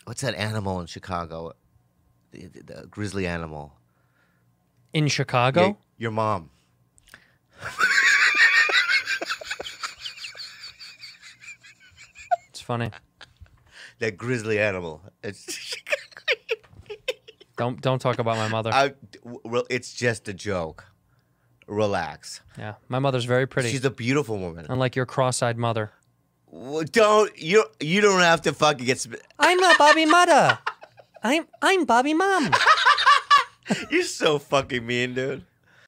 What's that animal in Chicago? The grizzly animal. In Chicago? Your mom. It's funny. That grizzly animal. Don't talk about my mother. It's just a joke. Relax. Yeah, my mother's very pretty. She's a beautiful woman. Unlike your cross-eyed mother. Well, you don't have to fucking get. I'm not Bobby mother. I'm Bobby mom. You're so fucking mean, dude.